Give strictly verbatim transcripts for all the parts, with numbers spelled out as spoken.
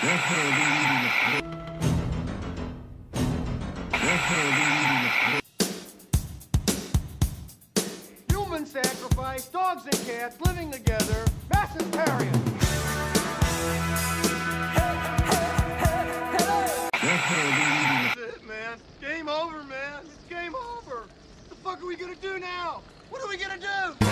Human sacrifice, dogs and cats living together, mass hysteria. That's it, man. Game over, man. It's game over. What the fuck are we gonna do now? What are we gonna do?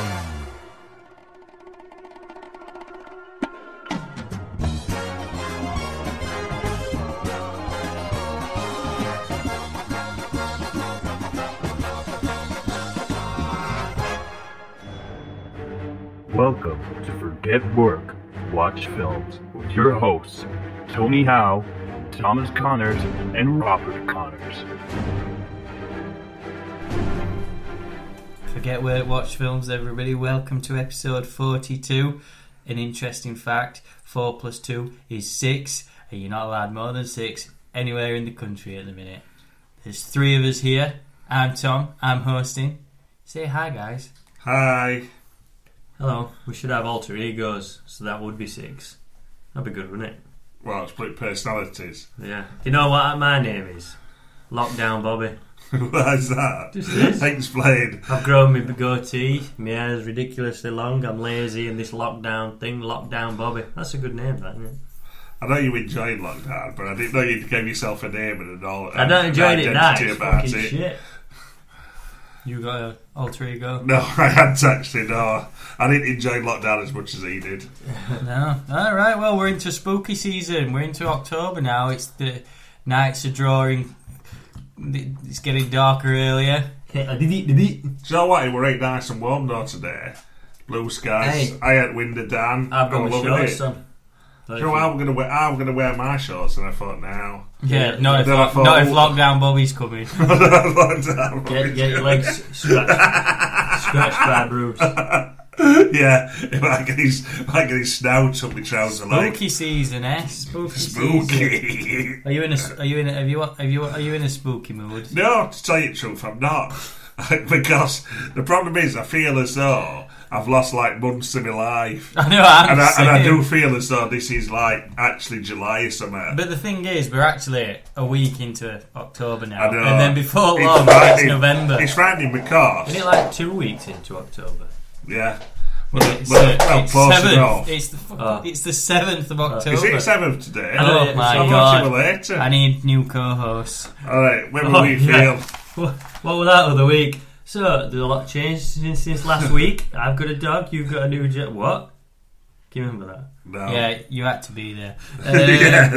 Welcome to Forget Work, Watch Films with your hosts, Tony Howe, Thomas Connors, and Robert Connors. Forget Work, Watch Films, everybody. Welcome to episode forty-two. An interesting fact, four plus two is six, and you're not allowed more than six anywhere in the country at the minute. There's three of us here. I'm Tom, I'm hosting. Say hi, guys. Hi. Hello. We should have alter egos, so that would be six. That'd be good, wouldn't it? Well, split personalities. Yeah. Do you know what my name is? Lockdown Bobby. Why is that? Just is. Explain. I've grown my goatee. My hair's ridiculously long. I'm lazy in this lockdown thing. Lockdown Bobby. That's a good name, that, isn't it? I know you enjoyed lockdown, but I didn't know you gave yourself a name and an all. I don't enjoy it that. It's about fucking it. shit. You got an alter ego? No, I hadn't actually. No, I didn't enjoy lockdown as much as he did. No. Alright, well, we're into spooky season. We're into October now. It's the nights are drawing. It's getting darker earlier. Do you know what? It were right nice and warm though today. Blue skies. Hey. I had window down. I've got I'm my loving shorts it. on. Do you know what? I'm gonna wear. I'm gonna wear my shorts, and I thought now. Yeah, not, if, Then I thought, not if oh. lockdown Bobby's coming. Lockdown. Get, get your legs scratched, scratched by Bruce. Yeah, if I get his, if I get his snout up my trouser leg. Spooky season, eh? Spooky, season. Spooky. Are you in a? Are you in? A, have you? Have you? Are you in a spooky mood? No, to tell you the truth, I'm not. Because the problem is, I feel as though I've lost like months of my life. I know, I'm and I, and I saying. do feel as though this is like actually July or something. But the thing is, we're actually a week into October now, I know. and then before It's long, it's frightening. November. It's frightening because Isn't it like two weeks into October? yeah, but, It's, but, uh, well, it's close seventh. enough. It's the fuck- Oh. it's the seventh of October. Is it seventh today? Oh Yeah, my so I'll god! watch you later. I need new co-hosts. All right, when will Oh, we yeah. feel? What, what was that other week? So, there's a lot changed since, since last week. I've got a dog, you've got a new jet. What? Can you remember that? No. Yeah, you had to be there. Uh, yeah,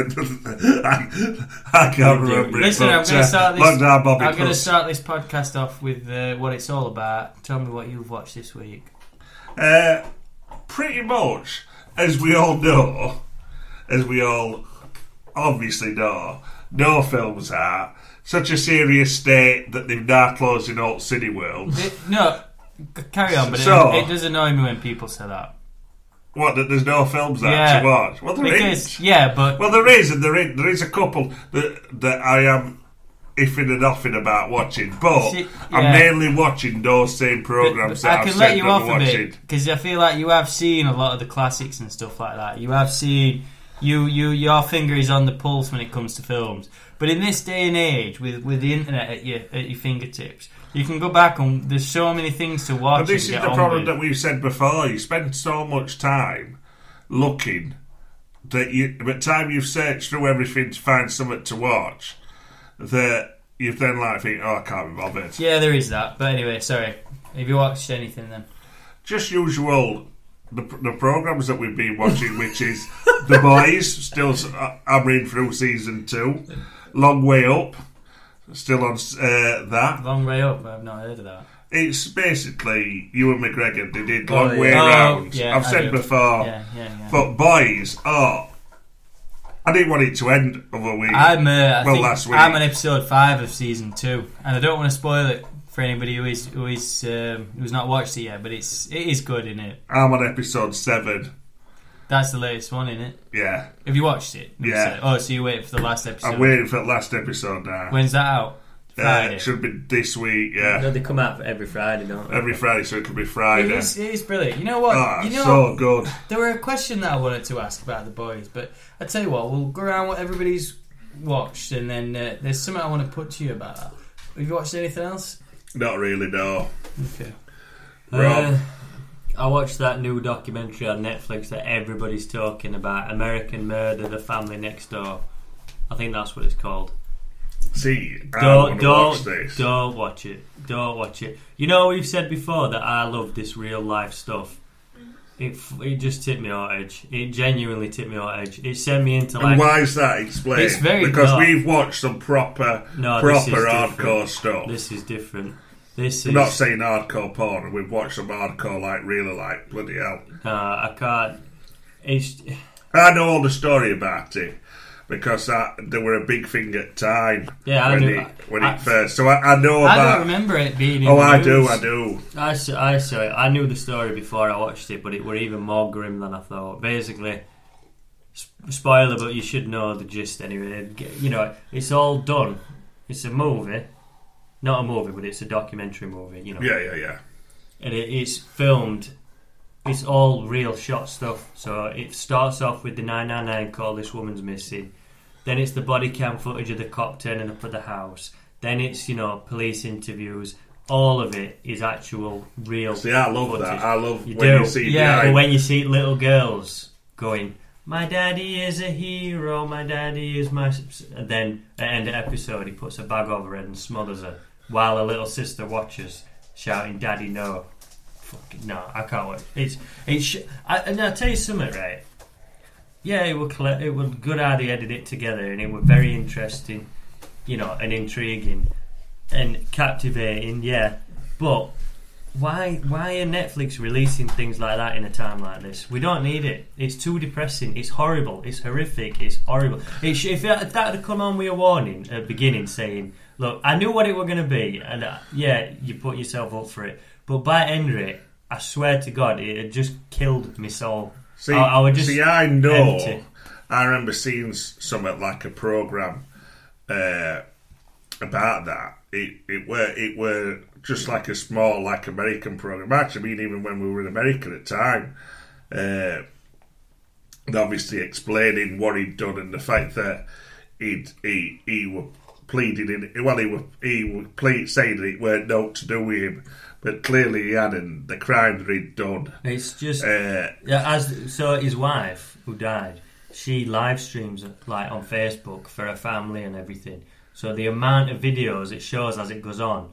I, I can't remember it. Listen, but, I'm going to uh, start this. Lockdown Bobby I'm going to Plus. start this podcast off with uh, what it's all about. Tell me what you've watched this week. Uh, pretty much, as we all know, as we all obviously know, no films are such a serious state that they've now closed in old Cineworld. It- no, c- carry on, but So- it, it does annoy me when people say that. What, that there's no films out Yeah. to watch? Well, there Because, is. yeah, but Well, there is, and there is, there is a couple that, that I am iffing and offing about watching, but See, I'm yeah. mainly watching those same programmes that I I've can said let you that off I'm a watching. bit because I feel like you have seen a lot of the classics and stuff like that. You have seen you you your finger is on the pulse when it comes to films. But in this day and age, with, with the internet at your at your fingertips, you can go back and there's so many things to watch. But this and is get the on problem with. that we've said before. You spend so much time looking that you, by the time you've searched through everything to find something to watch, that you then like think, oh, I can't be bothered. Yeah, there is that. But anyway, sorry. Have you watched anything then? Just usual the the programs that we've been watching, which is The Boys, still uh, hammering through season two. Long Way Up, still on uh, that. Long Way Up. I've not heard of that. It's basically Ewan McGregor. They did Oh, Long yeah. Way Oh, Round. yeah, I've I said do. before. Yeah, yeah, yeah. But Boys, oh, I didn't want it to end other week. I'm, uh, I well, think last week. I'm on episode five of season two, and I don't want to spoil it for anybody who is who is um, who's not watched it yet. But it's it is good, isn't it? I'm on episode seven. That's the latest one, isn't it? Yeah. Have you watched it? Yeah. Oh, so you waited for the last episode? I'm waiting for the last episode now. When's that out? Friday. Uh, should be this week, yeah. No, they come out every Friday, don't they? Every Friday, so it could be It Friday. is, it is brilliant. You know what? Ah, you know, so good. there were a question that I wanted to ask about the boys, but I tell you what, we'll go around what everybody's watched, and then uh, there's something I want to put to you about that. Have you watched anything else? Not really, no. Okay. Rob? Uh, I watched that new documentary on Netflix that everybody's talking about, American Murder, The Family Next Door. I think that's what it's called. See, I Don't want to don't watch this. don't watch it. Don't watch it. You know, we've said before that I love this real life stuff. It it just tipped me on edge. It genuinely tipped me on edge. It sent me into like. And why is that? Explain. It's very because dark. we've watched some proper, No, this proper is hardcore different. stuff. This is different. This I'm is not saying hardcore porn. We've watched some hardcore, like really, like bloody hell. uh, I can't. It's I know all the story about it because I, they were a big thing at time. Yeah, I when do. it when I- it first. So I, I know I about. don't remember it being in Oh, the I news. do, I do. I saw, I saw it. I knew the story before I watched it, but it were even more grim than I thought. Basically, sp- spoiler, but you should know the gist anyway. You know, it's all done. It's a movie, not a movie, but it's a documentary movie. You know, Yeah, yeah, yeah. and it, it's filmed. It's all real shot stuff. So it starts off with the nine nine nine call, this woman's missing. Then it's the body cam footage of the cop turning up at the house. Then it's, you know, police interviews. All of it is actual real See, I love footage. that. I love You when do. you see Yeah, the Or eye. when you see little girls going, my daddy is a hero, my daddy is my... And then at the end of the episode, he puts a bag over her head and smothers her, while her little sister watches, shouting, daddy, no. Fucking no, I can't wait. It's... it's sh- I, and I'll tell you something, right? Yeah, it was, cle- it was good how they edited it together, and it was very interesting, you know, and intriguing, and captivating, yeah. But why why are Netflix releasing things like that in a time like this? We don't need it. It's too depressing. It's horrible. It's horrific. It's horrible. It sh- if, that, if that had come on with a warning at the beginning saying, look, I knew what it was going to be, and uh, yeah, you put yourself up for it. But by the end of it, I swear to God, it had just killed my soul. See, I, I would just see, I know. empty. I remember seeing s- something like a program uh, about that. It it were it were just like a small like American program. Actually, I mean, even when we were in America at the time, uh, and obviously explaining what he'd done and the fact that he'd he he were pleading in. Well, he were he were ple- saying that it weren't no to do with him, but clearly he hadn't. The crime that he'd done. It's just Uh, yeah. As so, his wife who died, she live streams like on Facebook for her family and everything. So the amount of videos it shows as it goes on,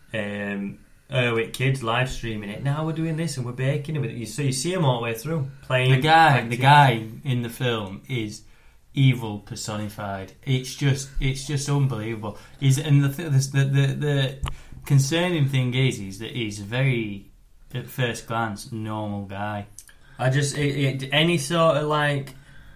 um, her with kids live streaming it. Now we're doing this and we're baking it with it. So you see them all the way through playing. The guy, acting. the guy in the film is evil personified. It's just, it's just unbelievable. He's and the th- the, the the concerning thing is, is that he's a very, at first glance, normal guy. I just it, it, any sort of like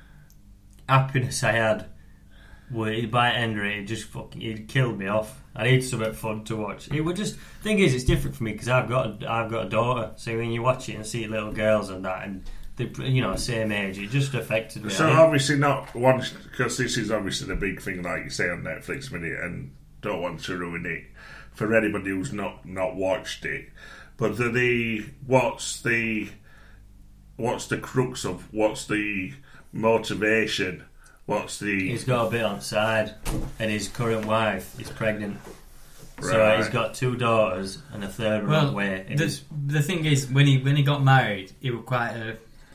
happiness I had. Well, by the end of it, it just fucking it killed me off. I need something fun to watch. It would just thing is, it's different for me because I've got a, I've got a daughter. So when you watch it and see little girls and that, and they, you know, same age, it just affected me. So I think- obviously not one because this is obviously the big thing, like you say on Netflix, minute, and don't want to ruin it for anybody who's not not watched it. But the, the what's the what's the crux of what's the motivation? What's the he's got a bit on the side, and his current wife is pregnant. So Right. he's got two daughters and a third one Well, on the way. And the, he's- the thing is, when he when he got married, he was quite a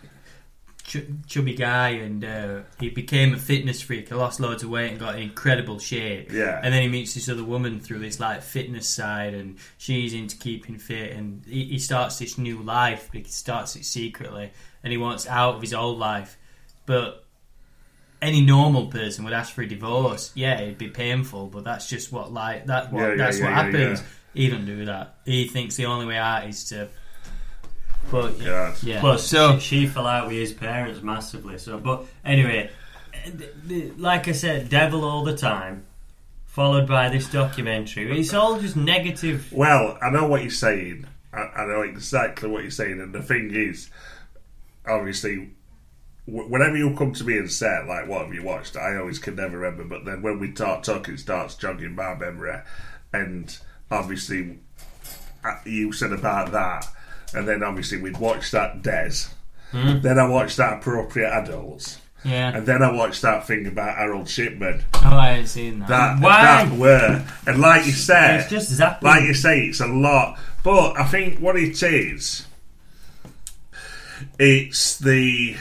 ch- chubby guy, and uh, he became a fitness freak. He lost loads of weight and got in incredible shape. Yeah. And then he meets this other woman through this like fitness side, and she's into keeping fit, and he, he starts this new life. But he starts it secretly, and he wants out of his old life. But any normal person would ask for a divorce. Yeah, it'd be painful, but that's just what like that. What, Yeah, yeah, that's yeah, what yeah, happens. yeah. He don't do that. He thinks the only way out is to. But Yeah. yeah. Plus, so she, she fell out with his parents massively. So, but anyway, th- th- like I said, devil all the time, followed by this documentary. It's all just negative. Well, I know what you're saying. I, I know exactly what you're saying, and the thing is, obviously, w- whenever you come to me and say, like, what have you watched? I always can never remember, but then when we start talking, it starts jogging my memory. and obviously uh, you said about that, and then obviously we'd watch that Des. Mm. Then I watched that Appropriate Adults. Yeah. And then I watched that thing about Harold Shipman. Oh, I ain't seen that. That, Why? that were. And like you said, It's just zapping. like you say, it's a lot. But I think what it is, it's the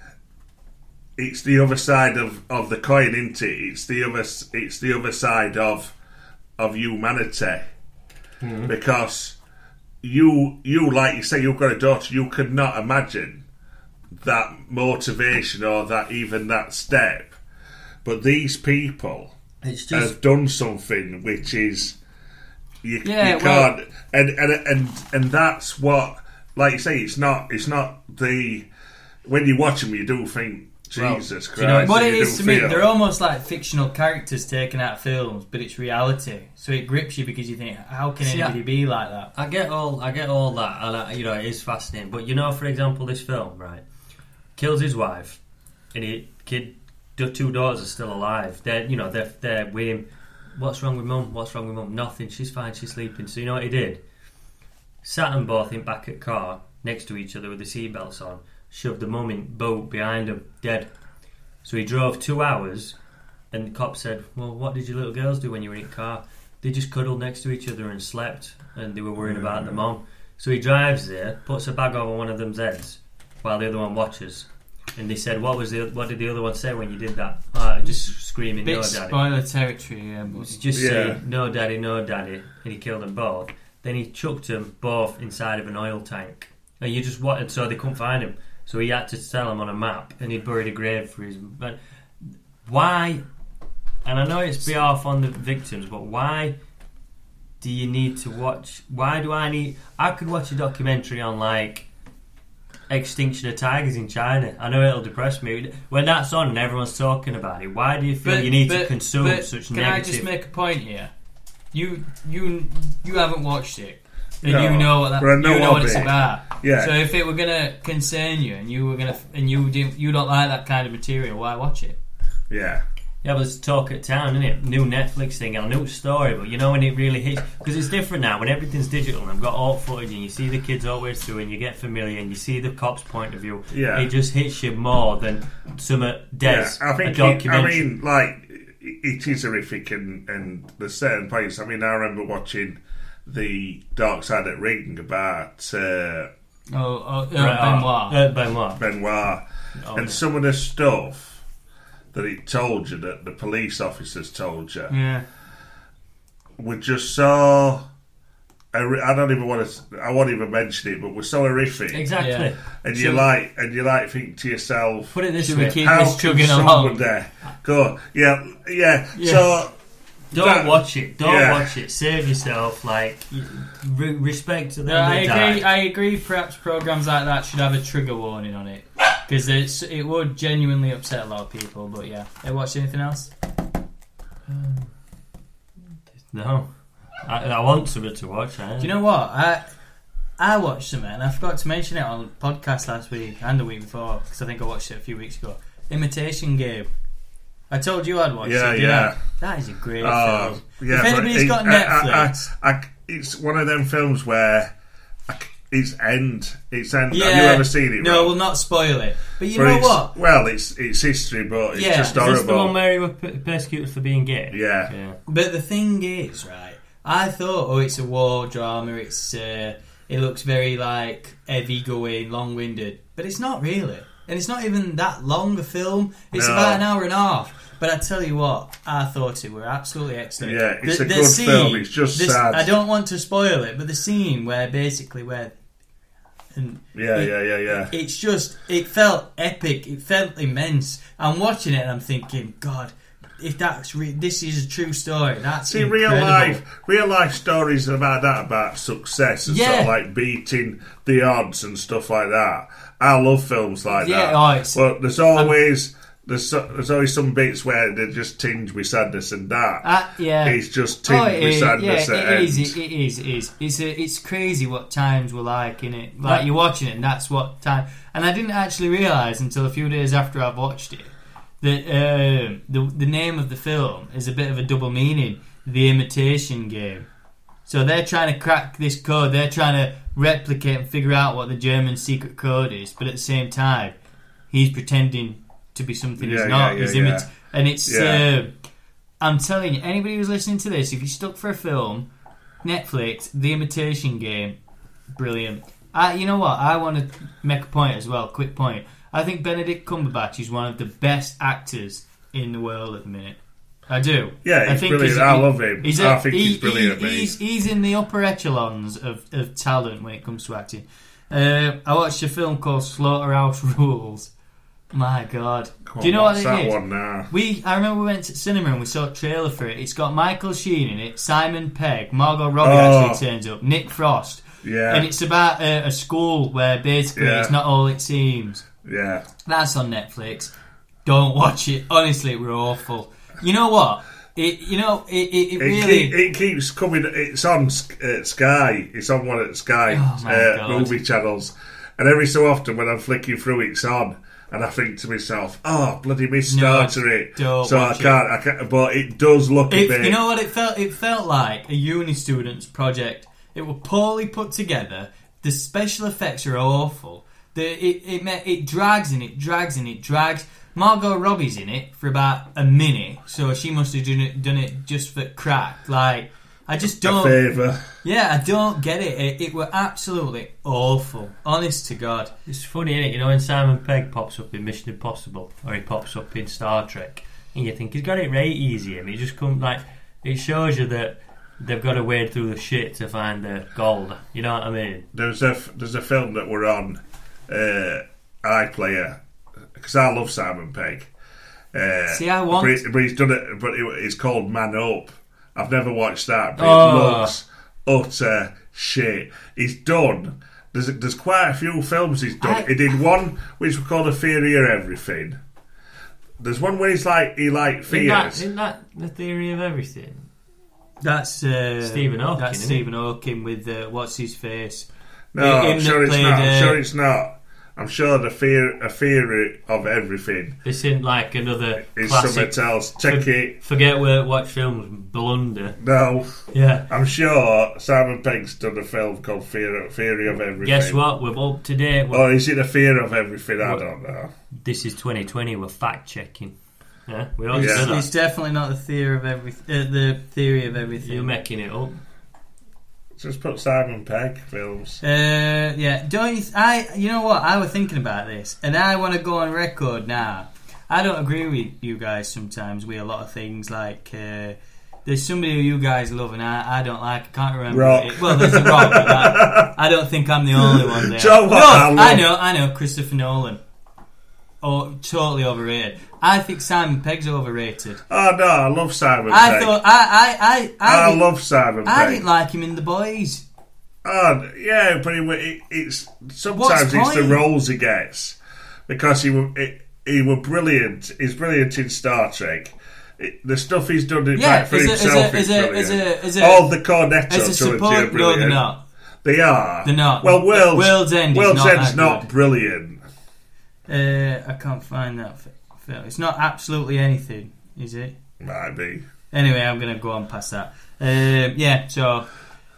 it's the other side of, of the coin, isn't it? It's the other it's the other side of of humanity. Mm. Because you you like you say, you've got a daughter, you could not imagine that motivation or that even that step, but these people it's just, have done something which is you, yeah, you can't well, and, and and and that's what, like you say, it's not it's not the when you watch them you do think Jesus well, Christ. You know, what it you is to feel. me, they're almost like fictional characters taken out of films, but it's reality, so it grips you because you think, how can See, anybody I, be like that? I get all I get all that, and I, you know, it is fascinating. But you know, for example, this film, right, kills his wife, and he kid, the two daughters are still alive. They're you know they're they're with him. What's wrong with mum? What's wrong with mum? Nothing. She's fine. She's sleeping. So you know what he did? Sat them both in back of car next to each other with the seatbelts on. Shoved the mum in boat behind him, dead. So he drove two hours, and the cop said, "Well, what did your little girls do when you were in your car?" They just cuddled next to each other and slept, and they were worrying about the mum. So he drives there, puts a bag over one of them's heads, while the other one watches. And they said, "What was the what did the other one say when you did that?" Oh, just screaming, Bit "No, daddy!" spoiler territory. Yeah, but It's just Yeah. saying, "No, daddy, no, daddy," and he killed them both. Then he chucked them both inside of an oil tank, and you just wanted so they couldn't find him. So he had to tell him on a map, and he buried a grave for his. But why? And I know it's be off on the victims, but why do you need to watch? Why do I need? I could watch a documentary on like extinction of tigers in China. I know it'll depress me when that's on and everyone's talking about it. Why do you feel But- you need but- to consume but such can negative? I just make a point here? You you you haven't watched it, and No, you know what that, but I know you know of what it's it. about. Yeah. So if it were gonna concern you, and you were gonna and you didn't you don't like that kind of material, why watch it? Yeah. Yeah, but it's talk at town, isn't it? New Netflix thing, and a new story, but you know when it really hits, because it's different now when everything's digital and I've got alt footage and you see the kids always through and you get familiar and you see the cop's point of view. Yeah. It just hits you more than some uh, Des, Yeah, I a think. It, documentary. I mean, like it is horrific, and and there's certain places. I mean, I remember watching the Dark Side of the Ring about uh, Oh, oh uh, Right, Benoit. Uh, Benoit. Benoit, Oh, and yeah. some of the stuff that it told you, that the police officers told you, Yeah. were just so. I don't even want to. I won't even mention it, but were so horrific. Exactly. Yeah. And Should you we- like, and you like, think to yourself, Put it this Should we way. keep how this can chugging along? somebody go? Yeah, yeah. Yeah. So Don't that- watch it. Don't yeah. watch it. Save yourself. Like re- respect to them. No, I that agree. died. I agree. Perhaps programs like that should have a trigger warning on it, because it's it would genuinely upset a lot of people. But yeah, have you watched anything else? No, I, I want something to watch. Eh? Do you know what? I I watched something, and I forgot to mention it on the podcast last week and the week before, because I think I watched it a few weeks ago. Imitation Game. I told you I'd watch Yeah, it. didn't yeah. I? That is a great Oh, film. yeah, if but anybody's it- got I- I- Netflix, I, I, it's one of them films where I c- it's end. It's end. yeah, Have you ever seen it? No, Rob? we'll not spoil it. But you But know it's- what? Well, it's it's history, but it's Yeah. just Is this the horrible. one where he was per- persecuted for being gay? Yeah. yeah. But the thing is, right? I thought, oh, it's a war drama. It's uh, it looks very like heavy going, long winded, but it's not really, and it's not even that long a film. It's No. about an hour and a half. But I tell you what, I thought it were absolutely excellent. Yeah, it's a good film, it's just this- sad. I don't want to spoil it, but the scene where basically where, and Yeah, it- yeah, yeah, yeah. it's just it felt epic. It felt immense. I'm watching it and I'm thinking, God, if that's re- this is a true story, that's See, real incredible. life, real life stories about that, about success and sort Yeah. of like beating the odds and stuff like that. I love films like Yeah, that. oh, it's- but there's always there's so, there's always some bits where they just tinge with sadness, and that Uh, yeah, it's just tinged Oh, it with is. sadness Yeah, at it is. end. It, it is. It is. It's a, It's crazy what times were like in it. Like That- you're watching it, and that's what time. And I didn't actually realise until a few days after I've watched it that um, the the name of the film is a bit of a double meaning, The Imitation Game. So they're trying to crack this code. They're trying to replicate and figure out what the German secret code is. But at the same time, he's pretending to be something Yeah, he's not. yeah, he's yeah, imit- yeah. And it's... Yeah. Uh, I'm telling you, anybody who's listening to this, if you're stuck for a film, Netflix, The Imitation Game, brilliant. Uh, you know what? I want to make a point as well, quick point. I think Benedict Cumberbatch is one of the best actors in the world at the minute. I do. Yeah, I he's think brilliant. he's- I he- love him. He's I a- think he- he's brilliant, he- mate. he's, he's in the upper echelons of, of talent when it comes to acting. Uh, I watched a film called Slaughterhouse Rules. My God. Come Do you know on, what what's it that is? one now? We, I remember we went to cinema and we saw a trailer for it. It's got Michael Sheen in it, Simon Pegg, Margot Robbie Oh. actually turns up, Nick Frost. Yeah. And it's about a, a school where basically Yeah. it's not all it seems. Yeah. That's on Netflix. Don't watch it. Honestly, it were awful. You know what? It, you know, it, it, it It, really... keep, it keeps coming. It's on uh, Sky. It's on one of the Sky Oh, my uh, God. movie channels. And every so often when I'm flicking through, it's on. And I think to myself, oh, bloody missed No, start it. don't So I watch can't, I can't. But it does look a It, bit. you know what it felt? It felt like a uni student's project. It was poorly put together. The special effects are awful. The it it ma- it drags and it drags and it drags. Margot Robbie's in it for about a minute, so she must have done it done it just for crack. Like I just a don't. favour. Yeah, I don't get it. It, it were absolutely awful. Honest to God. It's funny, isn't it? You know, when Simon Pegg pops up in Mission Impossible, or he pops up in Star Trek, and you think he's got it right easy, and he just comes like it shows you that they've got to wade through the shit to find the gold. You know what I mean? There's a there's a film that we're on, uh, iPlayer, because I love Simon Pegg. Uh, See, I want- but, he, but he's done it. But it, it's called Man Up. I've never watched that, but Oh. it looks utter shit. He's done. There's there's quite a few films he's done. I- he did one which was called A Theory of Everything. There's one where he's like he like Isn't that, fears. isn't that the theory of everything? That's uh, Stephen Hawking, That's isn't Stephen Hawking with uh, what's his face. No, Him I'm that sure it's played, not. I'm uh, sure it's not. I'm sure the fear a theory of everything This isn't like another is classic. something else. Check For- it. Forget where watch films blunder. No. Yeah. I'm sure Simon Pegg's done a film called Fear, Theory of Everything. Guess what? We're up to date. We're- Or is it a Fear of Everything? I What? don't know. This is twenty twenty. We're fact checking. Yeah, we always Yeah. do that. It's definitely not the theory of everything. Uh, the theory of everything. You're making it up. Just put Simon Pegg films. Uh, yeah, don't you? Th- I, you know what? I was thinking about this, and I want to go on record now. I don't agree with you guys sometimes with a lot of things. Like, uh, there's somebody who you guys love, and I, I don't like. I can't remember. Rock. It. Well, there's a Rock, but that, I don't think I'm the only one there. Joe, what no, I love- I know, I know, Christopher Nolan. Oh, totally overrated. I think Simon Pegg's overrated. Oh no, I love Simon I Pegg. thought I, I, I, I, I didn't- love Simon I Pegg. didn't like him in The Boys. Oh yeah, but it, it, it's sometimes What's it's the point? roles he gets because he were it, he were brilliant. He's brilliant in Star Trek. It, the stuff he's done in Yeah, back for as a, as himself a, is as a, brilliant. as a, as a, All the Cornetto as a trilogy support, are no, brilliant. they're not. They are. They're not. Well, World's, World's End is World's not End's that not good. brilliant. Uh, I can't find that fi- film. It's not absolutely anything, is it? Might be. Anyway, I'm going to go on past that. Um, yeah, so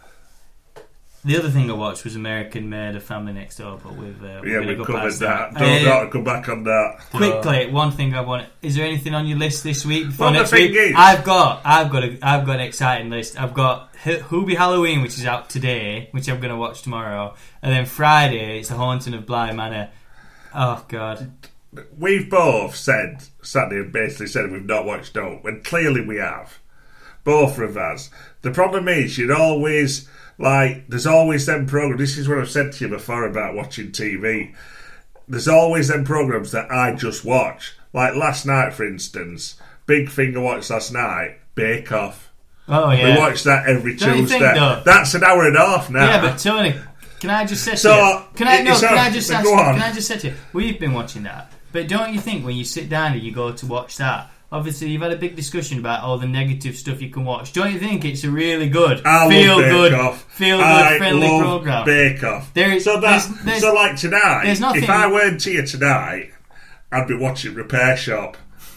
the other thing I watched was American Made, A Family Next Door, but we've uh, we're Yeah, going to we go covered past that. that. Don't Uh, got to come back on that. Quickly, one thing I want. Is there anything on your list this week? Before Well, the next thing week, is- I've got, I've got, a, I've got an exciting list. I've got H- Hubie Halloween, which is out today, which I'm going to watch tomorrow, and then Friday it's The Haunting of Bly Manor. Oh God, We've both said, sadly, and basically said we've not watched Dope, when clearly we have. Both of us. The problem is, you're always, like, there's always them programs. This is what I've said to you before about watching T V. There's always them programs that I just watch. Like last night, for instance, big thing I watched last night, Bake Off. oh yeah. We watch that every Don't you Tuesday. think, though? That's an hour and a half now. Yeah, but Tony, can I just say to So, you? Can I no? it's Can on. I just ask? Go on. Can I just say to you? We've been watching that, but don't you think when you sit down and you go to watch that? Obviously, you've had a big discussion about all the negative stuff you can watch. Don't you think it's a really good, I feel love Bake good, Off. feel good, I friendly love program? Bake Off. There is- so that, there's- there's- so like tonight, there's nothing- if I weren't here tonight, I'd be watching Repair Shop.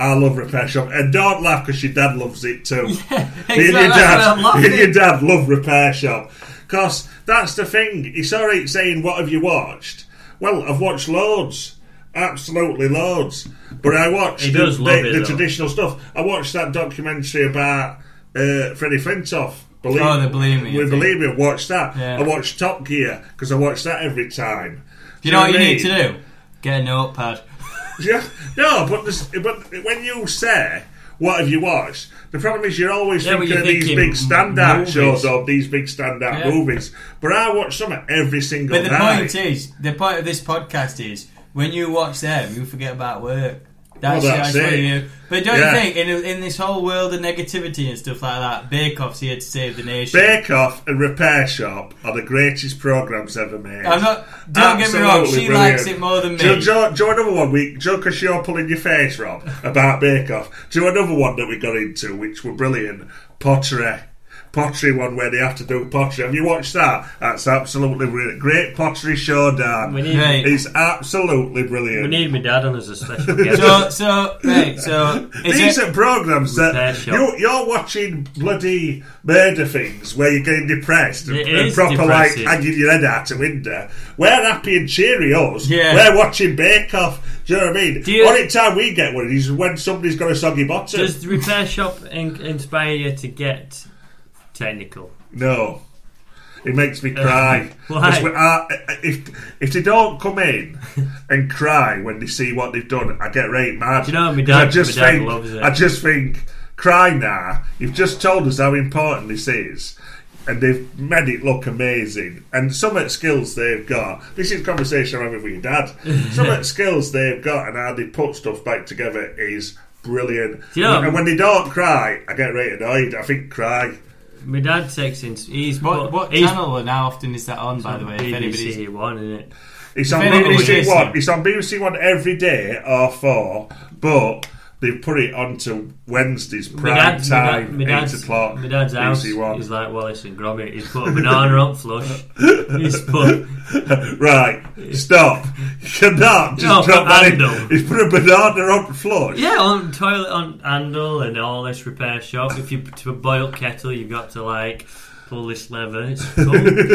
I love Repair Shop. And don't laugh because your dad loves it too. Yeah, exactly. Me and your That's dad, why I'm laughing. me and your dad love Repair Shop. Because that's the thing. It's alright saying, what have you watched? Well, I've watched loads. Absolutely loads. But I watched He the, does love the, it, the though. traditional stuff. I watched that documentary about uh, Freddie Flintoff. Believe, Oh, the Believe Me, We I Believe Me. Watch that. Yeah. I watched Top Gear because I watch that every time. Do you know what you I need mean? to do? Get a notepad. Yeah, no, but this, but when you say what have you watched, the problem is you're always Yeah, but thinking you're of these thinking big standout movies. shows or these big standout Yeah. movies. But I watch some every single But the night. point is, the point of this podcast is, when you watch them, you forget about work. That's, Well, that's that's what it. you do. But don't Yeah. you think, in, in this whole world of negativity and stuff like that, Bake Off's here to save the nation. Bake Off and Repair Shop are the greatest programmes ever made. I'm not. Don't get me wrong. Absolutely She brilliant. likes it more than me. Do, do, do another one, we, do because you're pulling your face, Rob, about Bake Off. Do another one that we got into, which were brilliant. Pottery. Pottery one where they have to do pottery. Have you watched that? That's absolutely brilliant. Great pottery showdown. We need, Right. It's absolutely we brilliant. need my dad on as a special guest. So, so, right, so. Is These it, are programs that Repair Shop. you, you're watching bloody murder things where you're getting depressed and, It and is proper depressing. like hanging your head out a window. We're happy and cheery us. Yeah. We're watching Bake Off. Do you know what I mean? Do you- Only time we get one is when somebody's got a soggy bottom. Does the Repair Shop in- inspire you to get technical? No. It makes me cry. Why? 'Cause we are- if if they don't come in and cry when they see what they've done, I get right mad. Do you know, my 'Cause dad- I just my dad think, loves it. I just think, cry now. You've just told us how important this is, and they've made it look amazing. And some of the skills they've got. This is a conversation I'm having with your dad. Some of the skills they've got and how they put stuff back together is brilliant. Do you know- and when they don't cry, I get right annoyed. I think cry. My dad takes in. He's what put- what he's channel and how often is that on, by the way? If B B anybody's. C One, isn't it? It's on If B B anybody's C listening. One. It's on B B C One every day or four, but they've put it onto Wednesdays My prime dad, my time, dad, my eight dad's, o'clock. my dad's house B B C One. is like Wallace and Gromit. He's put a banana on flush. He's put Right, stop. You cannot just No, drop put that in. handle. He's put a banana on flush. yeah on toilet on handle and all this Repair Shop. If you to a boiled kettle, you've got to like pull this lever. It's cool.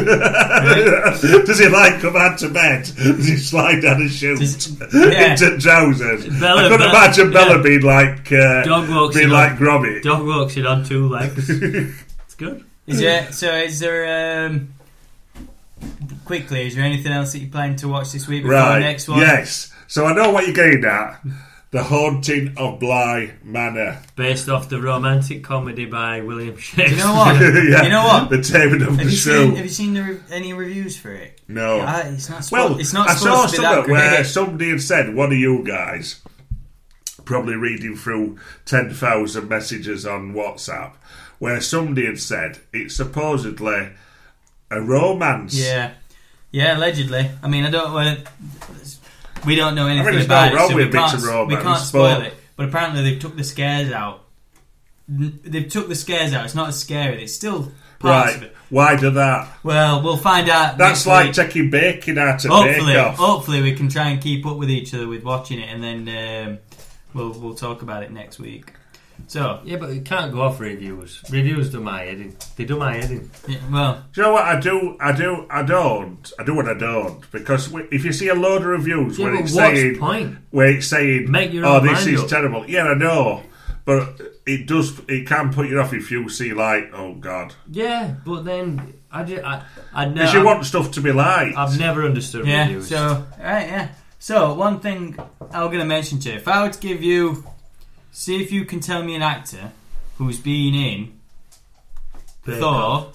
Does he like come out to bed? Does he slide down his shoes Does- yeah. into trousers? Bella- I couldn't Bella- imagine Bella yeah. being like uh, Dog walks being in like on- Gromit. Dog walks in on two legs. It's good. Is there, so is there, um, quickly, is there anything else that you plan to watch this week before Right. the next one? Yes. So I know what you're getting at. The Haunting of Bly Manor. Based off the romantic comedy by William Shakespeare. You know what? Yeah. You know what? The Taming of Have the you Shrew. seen, have you seen the re- any reviews for it? No. Ah, it's not. Spo- Well, it's not I saw supposed to be that something where great. somebody had said, one of you guys, probably reading through ten thousand messages on WhatsApp, where somebody had said it's supposedly a romance. Yeah, yeah, allegedly. I mean, I don't. Well, we don't know anything there's about no it, wrong so with we bits can't. of romance, we can't spoil but- it. But apparently, they've took the scares out. N- They've took the scares out. It's not as scary. It's still parts of Right. it. Why do that? Well, we'll find out. That's next like week. taking bacon out of Hopefully, Bake Off. hopefully we can try and keep up with each other with watching it, and then um, we'll we'll talk about it next week. So, Yeah, but you can't go off reviews. Reviews do my head in. They do my head in. yeah, well, Do you know what I do? I do. I don't. I do and I don't because if you see a load of reviews Yeah, where but it's what's saying, the point? where it's saying, Make your "Oh, own this mind is up." terrible." Yeah, I know, but it does. It can put you off if you see like, "Oh God," Yeah, but then I just, I, I know. because you want stuff to be liked. I've never understood yeah. reviews. So, right, yeah. So, one thing I was going to mention to you: if I were to give you, see if you can tell me an actor who's been in Bake Thor, Off.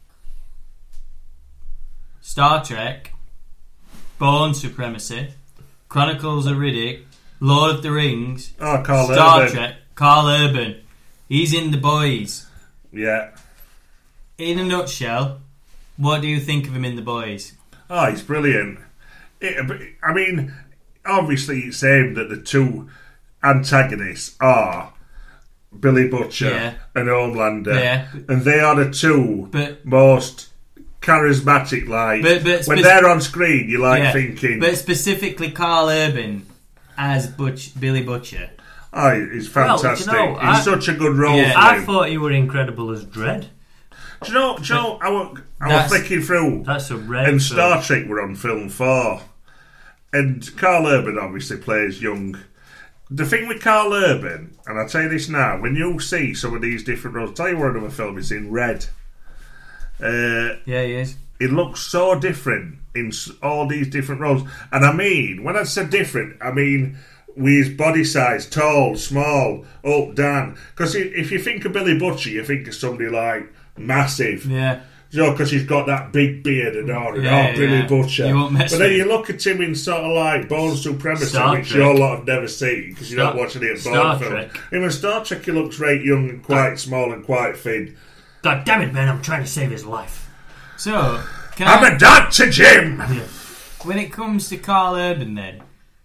Star Trek, Bourne Supremacy, Chronicles of Riddick, Lord of the Rings, oh, Carl Star Urban. Trek, Carl Urban. He's in The Boys. Yeah. In a nutshell, what do you think of him in The Boys? Oh, he's brilliant. It, I mean, obviously, it's aimed at the two antagonists are Billy Butcher Yeah. and Homelander, Yeah. and they are the two But most charismatic. Like But- but when spec- they're on screen, you're like yeah, thinking, but specifically Carl Urban as Butch, Billy Butcher. Oh, he's fantastic. Well, you know, he's I, such a good role yeah, for I him. thought you were incredible as Dredd. Do you know, do you know I, was, I was That's- flicking through, That's a red and film. Star Trek were on film four. And Carl Urban obviously plays young. The thing with Carl Urban, and I'll tell you this now, when you see some of these different roles, I'll tell you what another film is in Red. Uh, Yeah, he is. it looks so different in s- all these different roles. And I mean, when I say different, I mean with his body size, tall, small, up, down. Because if you think of Billy Butcher, you think of somebody like massive. Yeah. You know, because he's got that big beard and all, and Yeah, oh, Billy yeah. Butcher. You won't mess but then with you him. look at him in sort of like Born Supremacy, Star which Trek. you all lot have never seen because you Star- don't watch any of Star Born films. Trek. In Star Trek, he looks right young and quite small and quite thin. God damn it, man! I'm trying to save his life. So, can I'm I, a doctor, Jim! when it comes to Carl Urban, then,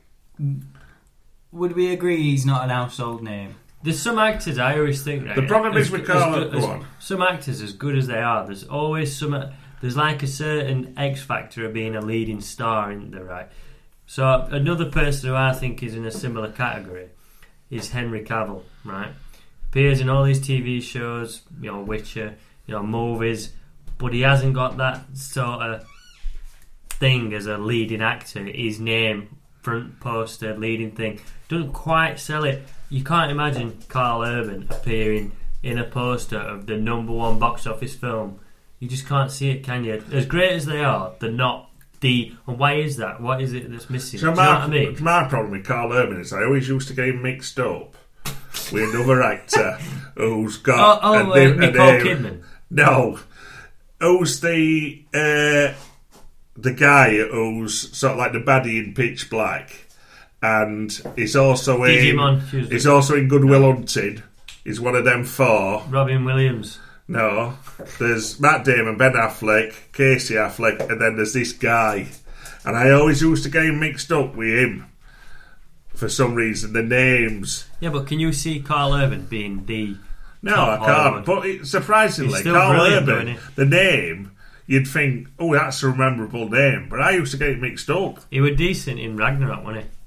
would we agree he's not an household name? There's some actors I always think. Right, The problem as is with good- as Carl- good- go as- on. Some actors, as good as they are, there's always some. There's like a certain X factor of being a leading star, isn't there? Right. So another person who I think is in a similar category is Henry Cavill. Right. Appears in all these T V shows, you know, Witcher, you know, movies, but he hasn't got that sort of thing as a leading actor. His name, front poster, leading thing, doesn't quite sell it. You can't imagine Carl Urban appearing in a poster of the number one box office film. You just can't see it, can you? As great as they are, they're not the. And why is that? What is it that's missing? So Do you know my, what I mean? my problem with Carl Urban is I always used to get him mixed up with another actor who's got... Oh, oh a uh, name- a Nicole name- Kidman. No. Who's the uh, the guy who's sort of like the baddie in Pitch Black, and he's also in Digimon Tuesday. he's also in Good Will Hunting. He's one of them four. Robin Williams. No, there's Matt Damon, Ben Affleck, Casey Affleck, and then there's this guy, and I always used to get him mixed up with him for some reason. The names. Yeah, but can you see Carl Urban being the? No, top I can't. Hollywood? But it, surprisingly, He's still Carl brilliant, Urban, isn't he? the name, you'd think, oh, that's a memorable name. But I used to get it mixed up. He was decent in Ragnarok, wasn't he?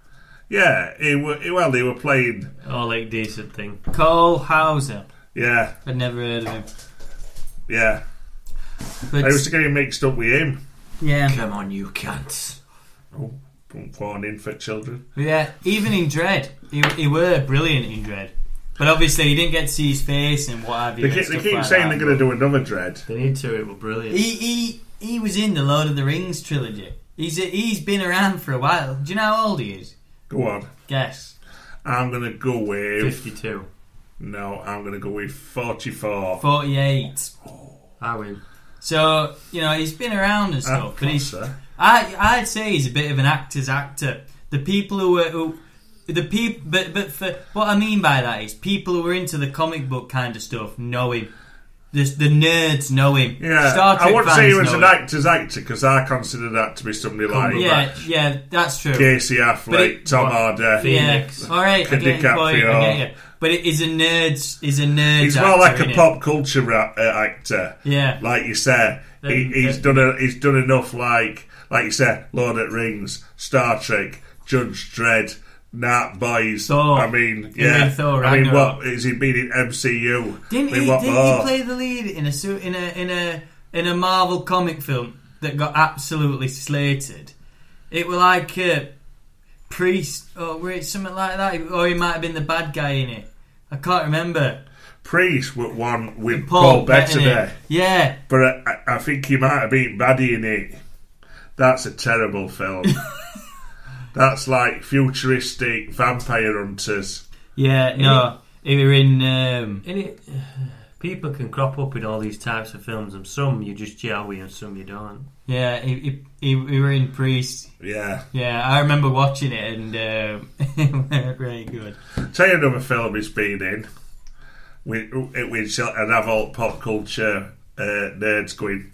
Yeah, he were, well, they were playing. All like decent thing. Cole Hauser. Yeah, I'd never heard of him. yeah. But I used to get him mixed up with him. yeah, Come on, you cunts. Oh, porn in for children. yeah. Even in Dread, he, he were brilliant in Dread. But obviously, you didn't get to see his face and what have you. They and keep, they stuff keep like saying that. they're going to do another Dread. They need to. It was brilliant. He he he was in the Lord of the Rings trilogy. He's he's been around for a while. Do you know how old he is? Go on. Guess. I'm going to go with... Fifty-two. No, I'm going to go with forty-four. Forty-eight. I win. So you know he's been around and Ah, stuff. but he's closer. I I'd say he's a bit of an actor's actor. The people who were who. The people, but but for what I mean by that is people who are into the comic book kind of stuff know him. The, the nerds know him. Yeah, Star Trek I wouldn't say fans he was know an him. actor's actor because I consider that to be somebody like Yeah, yeah, that's true. Casey But Affleck, it- Tom what- Hardy. Phoenix. Yeah, all right, I get your point. I DiCaprio. get you. But it is a nerds. Is a nerd. He's more like a pop culture ra- uh, actor. Yeah. Like you said, he, Then- he's done a, he's done enough. Like like you said, Lord of the Rings, Star Trek, Judge Dredd, Nat Boys. Thor. I mean, He yeah. made Thor I mean, Ragnarok. what is he been in M C U? Didn't I mean, he? what Didn't more? he play the lead in a su- in a in a in a Marvel comic film that got absolutely slated? It was like uh, Priest, or were it something like that? Or he might have been the bad guy in it. I can't remember. Priest with one with Paul, Paul, Bettany. Bettany, Yeah. but I, I think he might have been baddie in it. That's a terrible film. That's like futuristic vampire hunters. Yeah, no. He were in. Um, And it, people can crop up in all these types of films, and some you just gel with, and some you don't. yeah, he, he, he, he were in Priest. Yeah. Yeah, I remember watching it and um, it were very good. Tell you another film he's been in, with, which an adult pop culture uh, nerds going,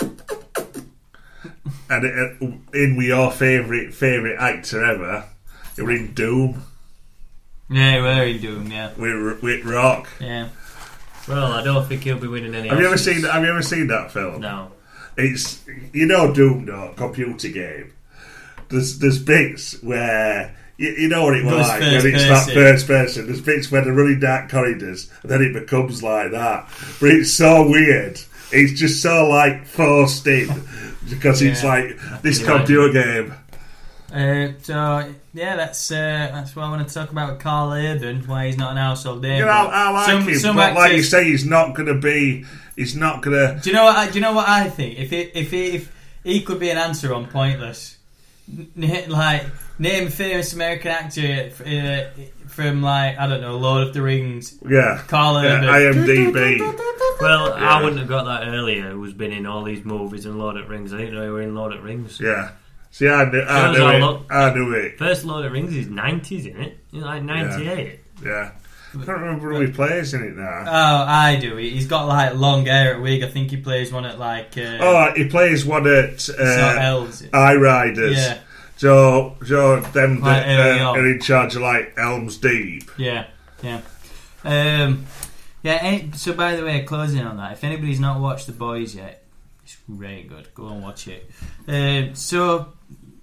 and it, in with your favourite favourite actor ever, you're in Doom Yeah, he were in Doom, yeah. with with Rock. Yeah. Well, I don't think he'll be winning any. Have you ever Oscars. seen? Have you ever seen that film? No. It's, you know, Doom, no computer game. There's there's bits where You, you know what it was Goes like first when it's person. that first person. There's bits where they're running dark corridors, and then it becomes like that. But it's so weird. It's just so like forced in because it's Yeah. like this can computer game. Uh, so yeah, that's uh, that's what I want to talk about with Carl Urban. Why he's not an household name. You know, I like Some- him, some but like you actors- say, he's not going to be. He's not going to. Do you know what? I, do you know what I think? If it, if it, if he could be an answer on Pointless, N- like name a famous American actor uh, from like I don't know, Lord of the Rings. Yeah, Carl yeah, Urban. I M D B. Well, Yeah. I wouldn't have got that earlier. Who's been in all these movies and Lord of the Rings? I didn't know he were in Lord of the Rings. Yeah. See, I knew, I Shows knew how it. lo- I knew it. First Lord of the Rings is nineties, isn't it? It's like ninety-eight. Yeah. I can't remember who he plays in it now. Oh, I do. He's got like long hair at wig. I think he plays one at like. Uh, Oh, he plays one at it's not uh, elves. Eye Riders. Yeah, So, so them Quite that early uh, on. are in charge of like Elm's Deep. yeah, yeah. Um, yeah. Any, so, by the way, closing on that, if anybody's not watched The Boys yet, it's really good. Go and watch it. Um, so,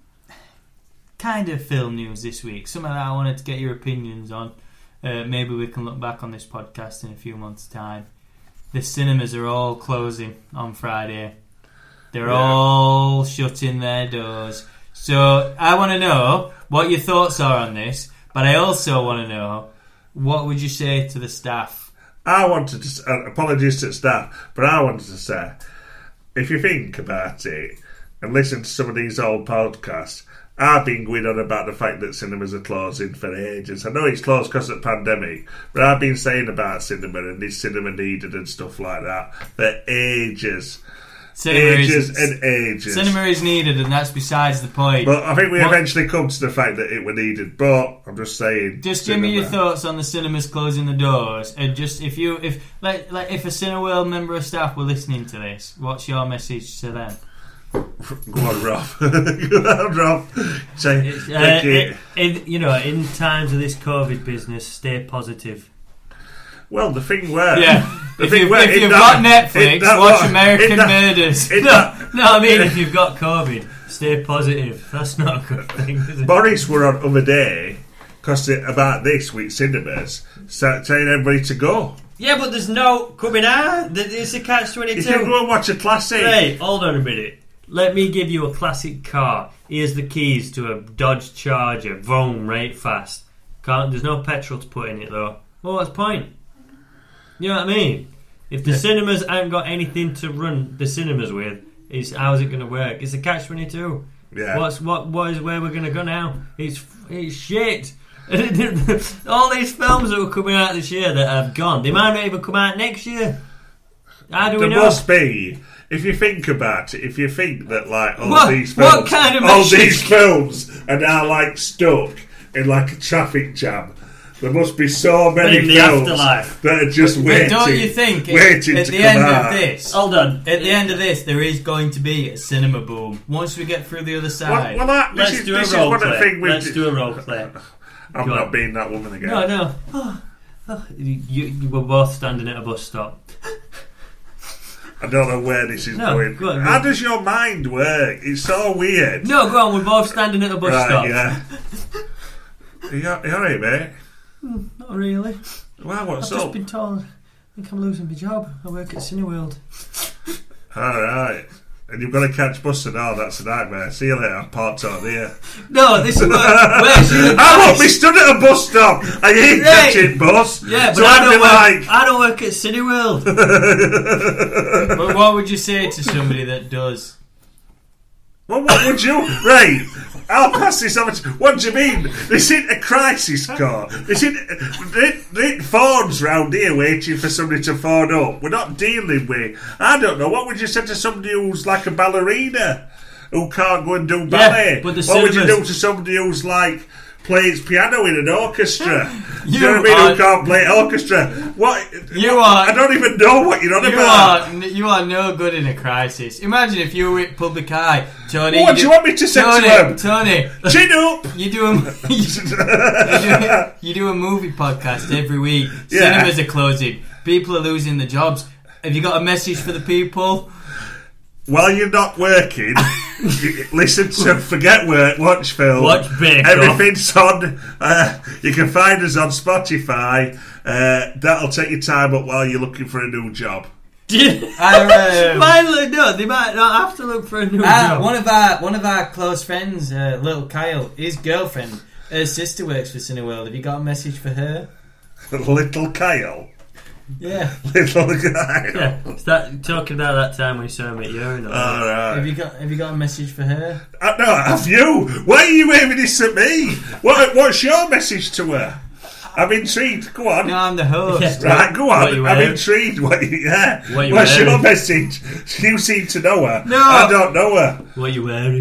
kind of film news this week. Something that I wanted to get your opinions on. Uh, maybe we can look back on this podcast in a few months' time. The cinemas are all closing on Friday. They're Yeah. all shutting their doors. So I want to know what your thoughts are on this, but I also want to know what would you say to the staff? I wanted to, uh, apologies to the staff, but I wanted to say, if you think about it and listen to some of these old podcasts, I've been going on about the fact that cinemas are closing for ages. I know it's closed because of the pandemic, but I've been saying about cinema and is cinema needed and stuff like that for ages. Cinema ages is, and ages. cinema is needed, and that's besides the point. But I think we What- eventually come to the fact that it were needed. But I'm just saying. Just give me your cinema. thoughts on the cinemas closing the doors, and just if you if like like if a Cineworld member of staff were listening to this, what's your message to them? Go on, Rob. Go on, Rob. Say, It's, uh, take it. in, you know, in times of this COVID business, stay positive. Well, the thing where. Yeah, The if thing you've, where, if in you've that- got in Netflix, that watch one- American in that- Murders. in No, that- no, I mean, if you've got COVID, stay positive. That's not a good thing, is it? Boris were on other day because about this week cinemas start telling everybody to go. Yeah, but there's no coming out. It's a catch If you twenty-two. go and watch a classic, Hey, hold on a minute. Let me give you a classic car. Here's the keys to a Dodge Charger. Vroom, right fast. Can't. There's no petrol to put in it though. Well, what's the point? You know what I mean? If the cinemas haven't got anything to run the cinemas with, is how's it going to work? It's a catch twenty-two. yeah. What's what? What is where we're going to go now? It's it's shit. All these films that were coming out this year that have gone, they might not even come out next year. How do we There know? must be. If you think about it, if you think that like all What- these films, what kind of all message- these films are now like stuck in like a traffic jam, there must be so many in the films afterlife. that are just But waiting. don't you think at, waiting at to the come end out. of this, Hold on. at the end of this, there is going to be a cinema boom once we get through the other Well, side. well that, this Let's is, do a this is role one of the play. thing we Let's do- do a role play. I'm Go not on. being that woman again. No, no. Oh, oh, you, you were both standing at a bus stop. I don't know where this is No, going. go on, go How on. does your mind work? It's so weird. No, go on. We're both standing at a bus right, stop. yeah. Are you, are you alright, mate? Not really. Well, what's I've up? just been told I think I'm losing my job. I work at Cineworld. Alright. And you've got to catch bus and all, that's a nightmare. See you later, I'm parked out there. No, this is what, where's your I won't advice? be stood at a bus stop. I hate Right. catching bus. Yeah, but so I I'd don't, be work, like, I don't work at Cineworld. But what would you say to somebody that does? well, what would you? Right, I'll pass this over to. What do you mean? This isn't a crisis call. This isn't. There ain't phones round here waiting for somebody to phone up. We're not dealing with. I don't know. What would you say to somebody who's like a ballerina who can't go and do ballet? but the what would you cinemas- do to somebody who's like plays piano in an orchestra? You you know what I mean? are- Who can't play orchestra? What? You what- are- I don't even know what you're on You about. are you are no good in a crisis. Imagine if you were at public eye, Tony. What do you want me to say to Tony, him? Tony, Chin up. you do a you do, you do a movie podcast every week. Yeah. Cinemas are closing. People are losing their jobs. Have you got a message for the people? While you're not working, listen to Forget Work, watch film. Watch Bake Off. Everything's on. Uh, you can find us on Spotify. Uh, that'll take your time up while you're looking for a new job. I, um, Finally, no, they might not have to look for a new uh, job. one of our one of our close friends, uh, little Kyle, his girlfriend, her sister works for Cineworld. Have you got a message for her? Little Kyle. Yeah. Little Kyle. Yeah, start talking about that time when you saw him at urinal. All right. Have you got Have you got a message for her? Uh, no, have you? Why are you aiming this at me? What, what's your message to her? I'm intrigued. Go on. No, I'm the host. Yeah. Right, go What on. you I'm wearing? intrigued. What, yeah. What you What's your wearing? message? You seem to know her. No. I don't know her. What are you wearing?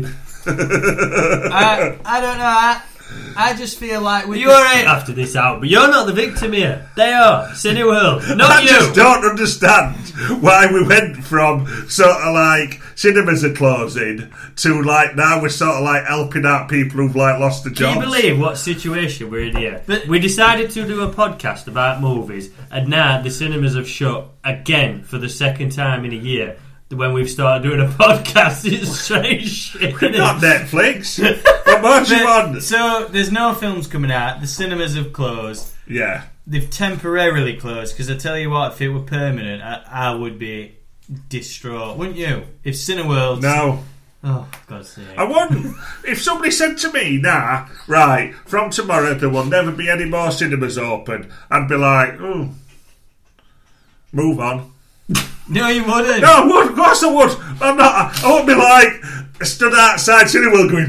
I I don't know. I I just feel like we. You alright after this out, but you're not the victim here. They are. Cineworld. Not I you. just don't understand why we went from sort of like cinemas are closing to like now we're sort of like helping out people who've like lost their jobs. Can you believe what situation we're in here? But- we decided to do a podcast about movies, and now the cinemas have shut again for the second time in a year. When we've started doing a podcast, it's strange shit. isn't it? Not Netflix. What more do you want? So there's no films coming out. The cinemas have closed. Yeah. They've temporarily closed because I tell you what, if it were permanent, I, I would be distraught, wouldn't you? If Cineworld, No. oh God's sake, I wouldn't. If somebody said to me, nah, right, from tomorrow there will never be any more cinemas open, I'd be like, oh, move on. no, you wouldn't. No, I would. Of course I would. I'm not. I won't be like stood outside Cineworld going,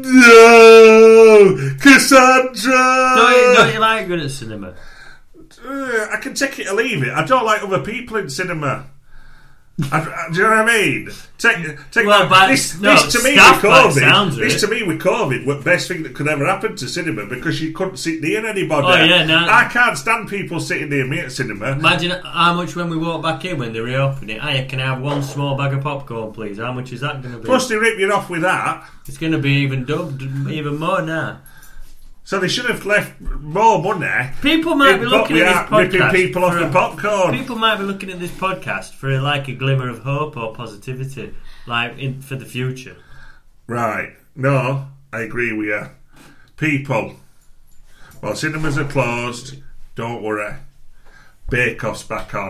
no, Cassandra. Don't you, don't you like going to cinema? Uh, I can take it or leave it. I don't like other people in cinema. I, I, do you know what I mean? Take, take Well, that. but- this, no, this to me with staff by the COVID. sounds of This it. to me with COVID, was the best thing that could ever happen to cinema because you couldn't sit near anybody. Oh, yeah, no. I can't stand people sitting near me at cinema. Imagine how much when we walk back in when they reopen it. Hey, can I have one small bag of popcorn, please? How much is that going to be? Plus, they rip you off with that. It's going to be even dubbed, even more now. So they should have left more money. People might in be looking what we at this are, ripping podcast. people off for the a- popcorn. People might be looking at this podcast for like a glimmer of hope or positivity, like in, for the future. Right. No, I agree with you. People, while cinemas are closed, don't worry. Bake Off's back on.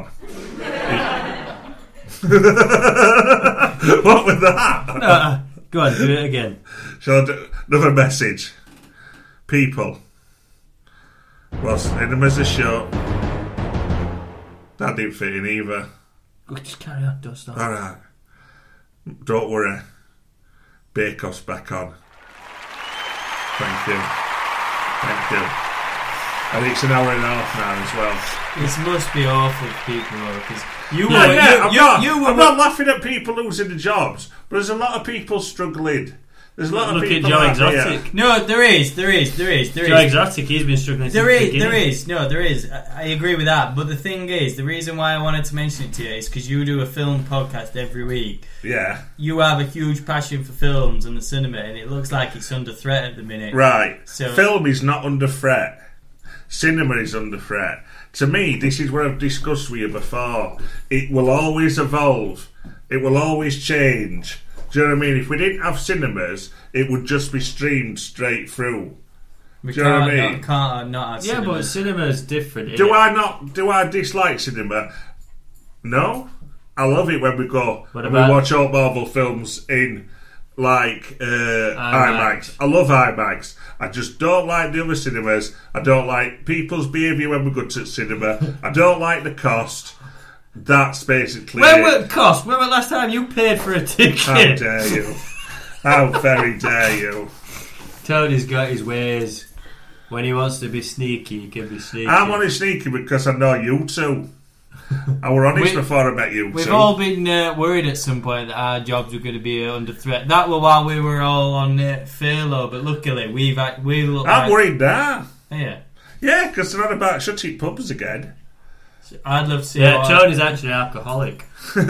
What was that? Uh, go on, do it again. Shall I do another message? People, while cinemas are shut, that didn't fit in either. Go, just carry on, don't stop. Alright. Don't worry. Bake Off's back on. Thank you. Thank you. And it's an hour and a half now as well. This must be awful for people, though, because you Yeah, were, yeah, you, I'm, you, not, you were, I'm not laughing at people losing their jobs, but there's a lot of people struggling. There's a lot Look of at people Joe out Exotic. there. No, there is, there is, there is, there Joe is. Exotic, he's been struggling There since the is, there beginning. is, no, there is. I, I agree with that. But the thing is, the reason why I wanted to mention it to you is because you do a film podcast every week. Yeah, You have a huge passion for films and the cinema, and it looks like it's under threat at the minute. right. So- Film is not under threat. Cinema is under threat. To me, this is what I've discussed with you before. It will always evolve. It will always change. Do you know what I mean? If we didn't have cinemas, it would just be streamed straight through. We Do you know can't, what I mean? not, can't not have Yeah, cinema. but cinema's different. Do innit? I not? Do I dislike cinema? No, I love it when we go What and about- we watch old Marvel films in like uh, IMAX. I love IMAX. I just don't like the other cinemas. I don't like people's behaviour when we go to cinema. I don't like the cost. That's basically When it. will it cost? When was the last time you paid for a How ticket? dare you? How very dare you? Tony's got his ways. When he wants to be sneaky, he can be sneaky. I'm only sneaky because I know you two. I were honest We- before I met you We've two. all been uh, worried at some point that our jobs were going to be under threat. That was while we were all on uh, furlough, but luckily we've act- we look I'm like, worried now. Yeah, Yeah, because they're not about shutting pubs again. I'd love to see. Yeah, what- Tony's actually alcoholic.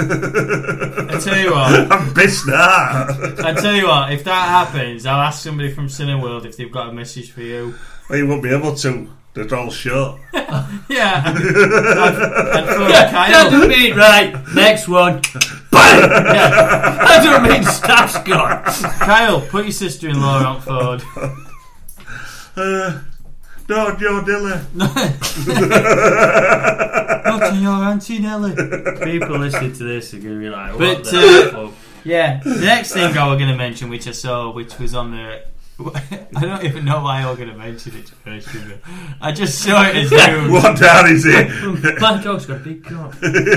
I tell you what, I'm pissed now. I tell you what. If that happens, I'll ask somebody from Cineworld if they've got a message for you. Well, you won't be able to. They're all shut. Yeah. I'd, I'd phone Yeah, Kyle. that don't mean right. Next one. Bang! Yeah. I don't mean staff's gone. Kyle, put your sister-in-law on phone. Uh, no, Joe Diller. Not to your Auntie Nelly. People listening to this are going to be like, what But, the uh, fuck? Yeah, the next thing I was going to mention, which I saw, which was on the... I don't even know why I was going to mention it first. I just saw it as new. What down is it? My dog's got a big cock.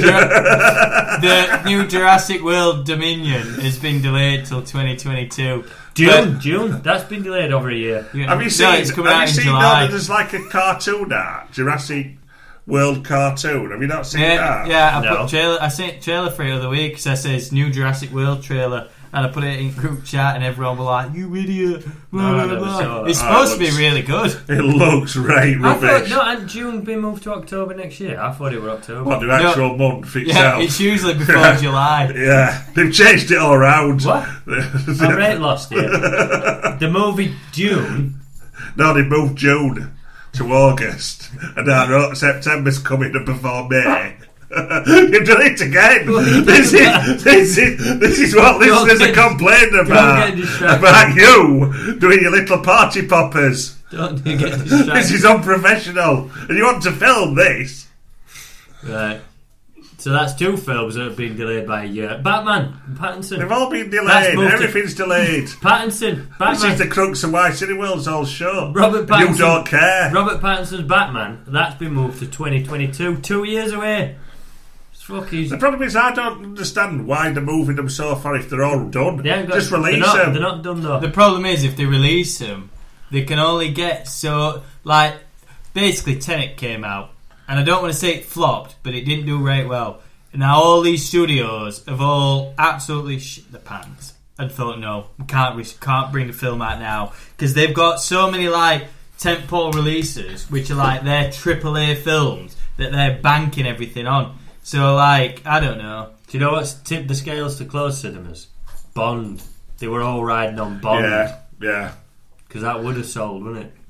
The new Jurassic World Dominion has been delayed till twenty twenty-two. June, But- June. That's been delayed over a year. Yeah, Have you no, seen? it's coming have out you in seen July. that there's like a cartoon art, Jurassic World cartoon? Have you not seen Yeah, that? yeah. I No. put trailer. I sent trailer for it the other week because I says new Jurassic World trailer, and I put it in group chat, and everyone was like, "You idiot!" Blah, No, I blah, never blah. saw that. It's Oh, supposed it to be looks- really good. It looks right I thought, rubbish. no, hadn't June been moved to October next year? I thought it was October. What, the actual month Yeah, itself? it's usually before Yeah. July. Yeah, they've changed it all around. What? I rate lost it. The movie June. No, they moved June to August, and now September's coming up before May. You've done it again. This is, this is this is what Don't listeners are get- complaining don't about. get distracted. About you doing your little party poppers. Don't you get This distracted. is unprofessional, and you want to film this? Right. So that's two films that have been delayed by a year. Batman, Pattinson. They've all been That's delayed. moved to- Everything's delayed. Pattinson, This is Batman. the crux of why Cineworld's all shut. Robert And Pattinson. You don't care. Robert Pattinson's Batman. That's been moved to twenty twenty-two. Two years away. It's fucking. The problem is I don't understand why they're moving them so far if they're all done. They haven't got- Just release they're not, them. They're not done though. The problem is, if they release them, they can only get so like basically Tenet came out, and I don't want to say it flopped, but it didn't do right well. Now all these studios have all absolutely shit the pants and thought, no, we can't we can't bring the film out now because they've got so many like tentpole releases, which are like their triple A films that they're banking everything on. So like I don't know. Do you know what's tipped the scales to close cinemas? Bond. They were all riding on Bond. Yeah, yeah. Because that would have sold, wouldn't it?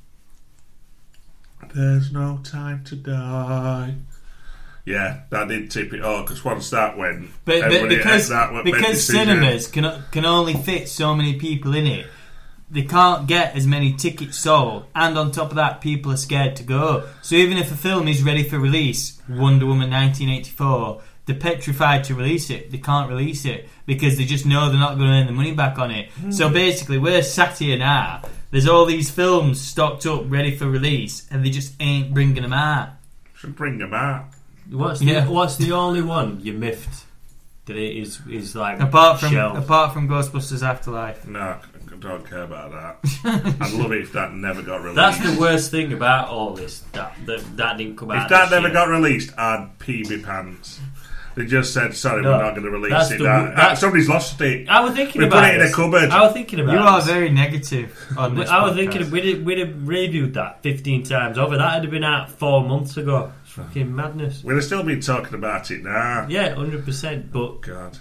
There's no time to die. Yeah, that did tip it off because once that went, But, but everybody- because that went- made because decision. cinemas can can only fit so many people in it, they can't get as many tickets sold, and on top of that, people are scared to go. So even if a film is ready for release, Wonder Woman nineteen eighty-four, they're petrified to release it. They can't release it because they just know they're not going to earn the money back on it. Mm. So basically, we're sat here now. There's all these films stocked up, ready for release, and they just ain't bringing them out. Should bring them out. What's the, Yeah. what's the only one you miffed that it is is like Apart from shelved? apart from Ghostbusters Afterlife. No, I don't care about that. I'd love it if that never got released. That's the worst thing about all this. That that, that didn't come out. if that this never year. got released, I'd pee my pants. They just said, sorry, No, we're not going to release that's it. the- That, that- somebody's lost it. I was thinking We about put it in a this. cupboard. I was thinking about You are this. very negative on this. I was podcast. thinking we'd have, we'd have reviewed that fifteen times over. That had been out four months ago. It's fucking madness. We'd have still been talking about it now. Yeah, hundred percent. But God.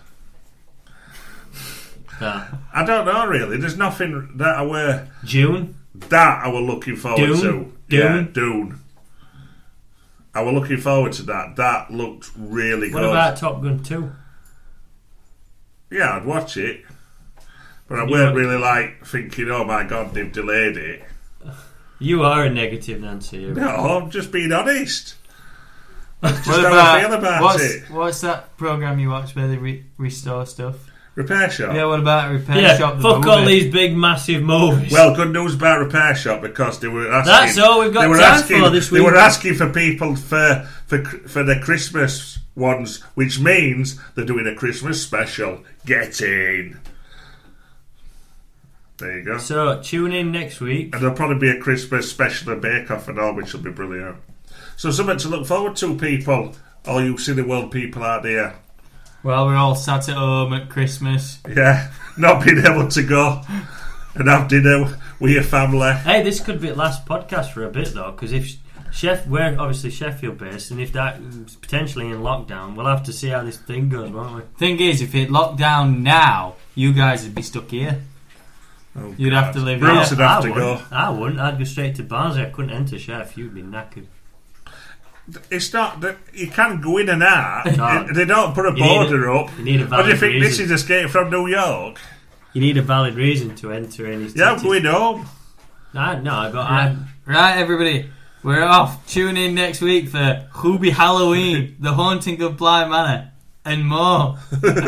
nah. I don't know, really. There's nothing that I were... June. That I were looking forward Dune? to. Dune? Yeah, Dune. I were looking forward to that. That looked really What good. about Top Gun two? Yeah, I'd watch it. But I You weren't were- really like thinking, oh my God, they've delayed it. You are a negative Nancy. You. No, I'm just being honest. That's just What how about, I feel about what's, it. what's that program you watch where they re- restore stuff? Repair Shop. Yeah, what about Repair Yeah, Shop? The fuck movie? all these big massive movies. Well, good news about Repair Shop because they were asking. That's all we've got they were time asking, for this They week. were asking for people for for for the Christmas ones, which means they're doing a Christmas special. Get in. There you go. So tune in next week. And there'll probably be a Christmas special and Bake Off and all, which will be brilliant. So something to look forward to, people. All you Cineworld people out there. Well, we're all sat at home at Christmas. Yeah, not being able to go and have dinner with your family. Hey, this could be the last podcast for a bit though, because if Sheff, we're obviously Sheffield based, and if that's potentially in lockdown, we'll have to see how this thing goes, won't we? Thing is, if it locked down now, you guys would be stuck here. Oh, You'd God. have to live Bruce here. would have I to wouldn't. go. I wouldn't. I'd go straight to Barnsley. I couldn't enter Chef. You'd be knackered. It's not that you can go in and out. No. They don't put a You need border up. You need a What do valid you think this reason. is Escape from New York? You need a valid reason to enter any. Yeah, I'm going home. No, no, I got. Right, I, right, everybody, we're off. Tune in next week for Hubie Halloween, The Haunting of Bly Manor, and more.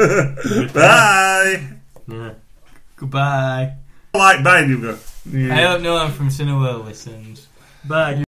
Bye. yeah. Goodbye. Like bye, you go. I hope no one from Cineworld listens. Bye.